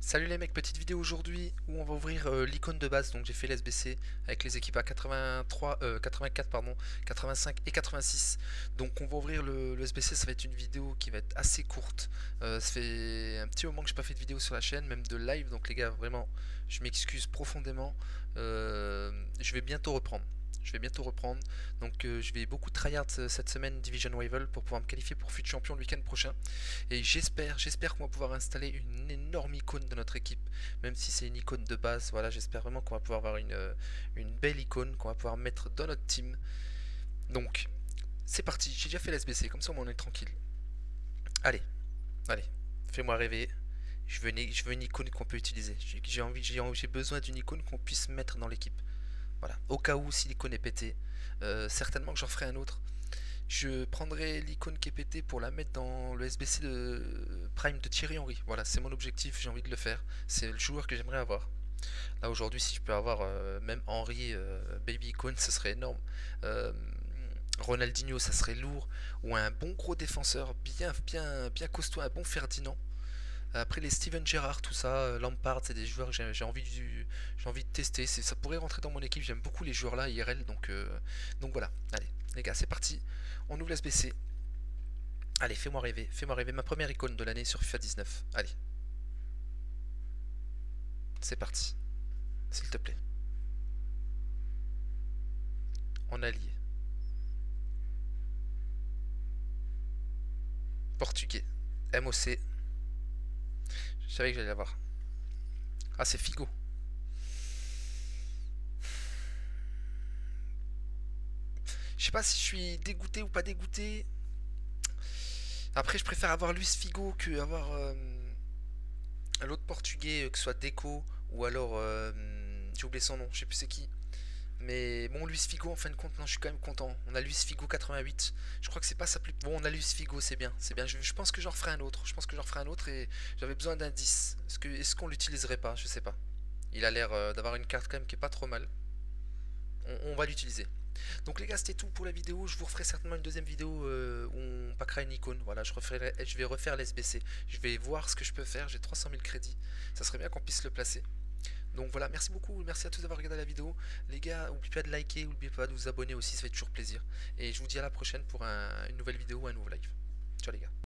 Salut les mecs, petite vidéo aujourd'hui où on va ouvrir l'icône de base. Donc j'ai fait l'SBC avec les équipes à 83, 84 pardon, 85 et 86. Donc on va ouvrir le SBC, ça va être une vidéo qui va être assez courte. Ça fait un petit moment que j'ai pas fait de vidéo sur la chaîne, même de live. Donc les gars, vraiment, je m'excuse profondément. Je vais bientôt reprendre. Je vais bientôt reprendre. Donc je vais beaucoup tryhard cette semaine Division Rival pour pouvoir me qualifier pour FUT Champion le week-end prochain. Et j'espère qu'on va pouvoir installer une énorme icône de notre équipe, même si c'est une icône de base. Voilà, j'espère vraiment qu'on va pouvoir avoir une belle icône qu'on va pouvoir mettre dans notre team. Donc, c'est parti. J'ai déjà fait l'SBC, comme ça on est tranquille. Allez, allez, fais-moi rêver. Je veux une icône qu'on peut utiliser. J'ai besoin d'une icône qu'on puisse mettre dans l'équipe. Voilà, au cas où si l'icône est pétée, certainement que j'en ferai un autre. Je prendrai l'icône qui est pétée pour la mettre dans le SBC de Prime de Thierry Henry. Voilà, c'est mon objectif, j'ai envie de le faire. C'est le joueur que j'aimerais avoir. Là aujourd'hui, si je peux avoir même Henry Baby Icone, ce serait énorme. Euh, Ronaldinho, ça serait lourd. Ou un bon gros défenseur, bien costaud, un bon Ferdinand. Après les Steven Gerrard, tout ça, Lampard, c'est des joueurs que j'ai envie de tester. Ça pourrait rentrer dans mon équipe. J'aime beaucoup les joueurs là, IRL. Donc voilà. Allez, les gars, c'est parti. On ouvre l'SBC. Allez, fais-moi rêver. Fais-moi rêver. Ma première icône de l'année sur FIFA 19. Allez, c'est parti. S'il te plaît. En allié. Portugais. MOC. Je savais que j'allais l'avoir. Ah, c'est Figo. Je sais pas si je suis dégoûté ou pas dégoûté. Après, je préfère avoir Luis Figo que avoir l'autre portugais, que ce soit Deco ou alors. J'ai oublié son nom, je sais plus c'est qui. Mais bon, Luis Figo, en fin de compte, non, je suis quand même content. On a Luis Figo 88. Je crois que c'est pas sa plus. Bon, on a Luis Figo, c'est bien. C'est bien. Je pense que j'en referai un autre. Je pense que j'en referai un autre et j'avais besoin d'un 10. Est-ce qu'on l'utiliserait pas? Je sais pas. Il a l'air d'avoir une carte quand même qui est pas trop mal. On va l'utiliser. Donc les gars, c'était tout pour la vidéo. Je vous referai certainement une deuxième vidéo où on packera une icône. Voilà, je vais refaire l'SBC. Je vais voir ce que je peux faire. J'ai 300 000 crédits. Ça serait bien qu'on puisse le placer. Donc voilà, merci beaucoup, merci à tous d'avoir regardé la vidéo. Les gars, n'oubliez pas de liker, n'oubliez pas de vous abonner aussi, ça fait toujours plaisir. Et je vous dis à la prochaine pour une nouvelle vidéo ou un nouveau live. Ciao les gars.